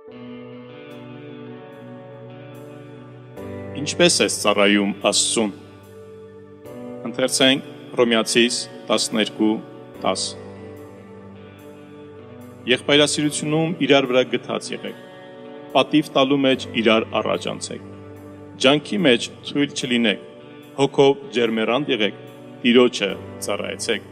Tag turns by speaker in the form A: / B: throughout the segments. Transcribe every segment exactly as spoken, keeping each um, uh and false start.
A: Ինչպես ես ծառայում Աստծուն։ Ընթերցենք Հռոմեացիս տասներկու տաս։ Եղբայրասիրությունում իրար վրա գթած եղեք, պատիվ տալու մեջ իրար առաջանցեք, ջանքի մեջ թույլ չլինեք, հոգով ջերմեռանդ եղեք, Տիրոջը ծառայեցեք։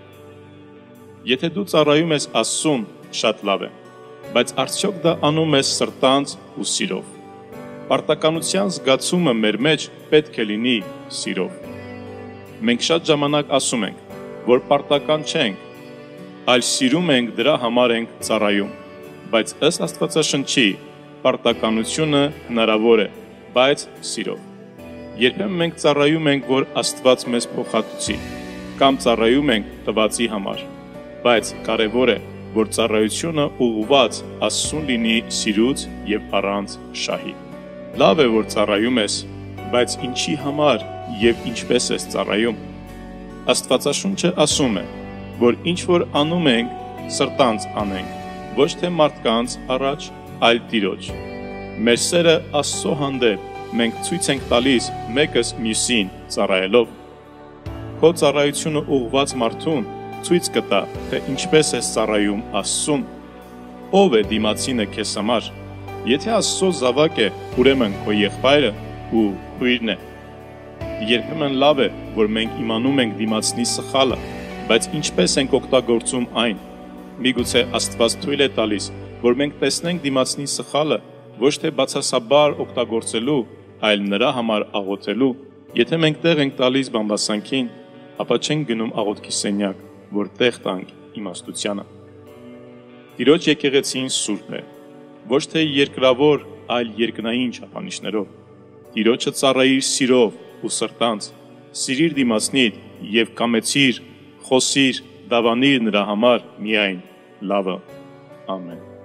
A: Եթե դու ծառայում ես Աստծուն, շատ լավ է, բայց արդյոք դա անում ես սրտանց ու սիրով։ Պարտականության զգացումը մեր մեջ պետք է լինի սիրով։ Մենք շատ ժամանակ ասում ենք, որ պարտական չենք, այլ սիրում ենք, դրա համար ենք ծառայում, բայց ըստ Աստվածաշնչի պարտականությունը հնարավոր է, բայց սիրով։ Երբեմն մենք ծառայում ենք, որ Աստված մեզ փոխհատուցի, կամ ծառայում ենք տվածի համար, բայց կարևոր է, որ ծառայությունը ուղղված Աստծուն լինի սիրուց եւ առանց շահի։ Լավ է, որ ծառայում ես, բայց ինչի համար եւ ինչպես ես ծառայում։ Աստվածաշունչը ասում է, որ ինչ որ անում ենք, սրտանց անենք, ոչ թե մարդկանց առաջ, այլ Տիրոջ։ Մեր սերը Աստծո հանդեպ մենք ցույց ենք տալիս մեկս մյուսին ծառայելով։ Քո ծառայությունը ուղղված մարդուն ցույց կտա, թե ինչպես ես ծառայում Աստծուն։ Ով է դիմացինը քեզ համար։ Եթե Աստծո զավակ է, ուրեմն քո եղբայրը ու քույրն է։ Երբեմն լավ է, որ մենք իմանում ենք դիմացնի սխալը, բայց ինչպես ենք օգտագործում այն։ Միգուցե Աստված թույլ է տալիս, որ մենք տեսնենք դիմացնի սխալը, ոչ թե բացասաբար օգտագործելու, այլ նրա համար աղոթելու։ Եթե մենք տեղ ենք տալիս բամբասանքին, ապա չենք գնում աղոթքի սենյակ, որ տեղ տանք իմաստությանը։ Տիրոջ եկեղեցին սուրբ է, ոչ թե երկրավոր, այլ երկնային չափանիշներով։ Տիրոջը ծառայիր սիրով ու սրտանց, սիրիր դիմացնիդ եւ կամեցիր, խոսիր, դավանիր նրա համար միայն լավը։ Ամեն։